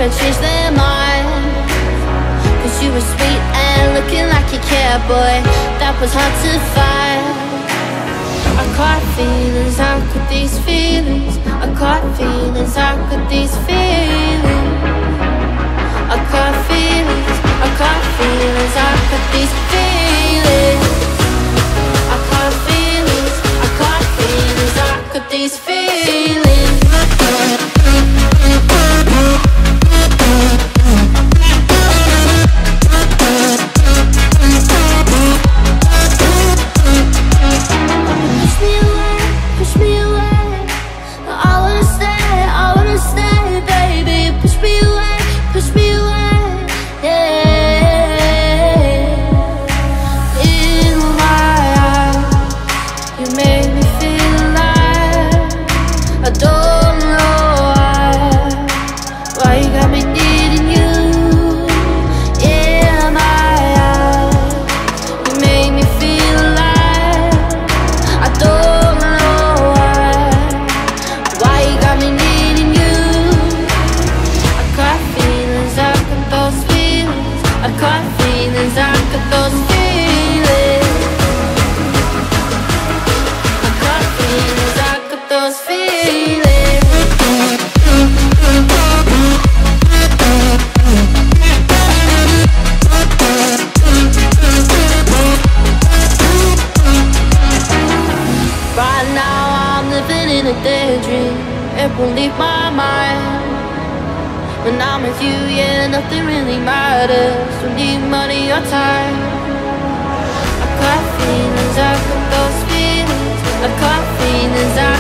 to change their mind. Cause you were sweet and looking like you cared, boy, that was hard to find. I caught feelings, how could these feelings? I caught feelings, how could these feelings? I caught feelings, I caught feelings, how could these feelings? I caught feelings, I caught feelings, how could these feelings? Push me away, I wanna stay, baby. Push me away, yeah. In my eyes, you make me feel alive. I don't know why you got me needing you. In my eyes, you make me feel alive. I don't know why you got me needing you. I caught feelings, I got those feelings. I caught feelings, I got those feelings. I caught feelings, I got those feelings. Right now I'm living in a daydream, it won't leave my mind. When I'm with you, yeah, nothing really matters. Don't need money or time. I got feelings, I got those feelings. I got feelings, I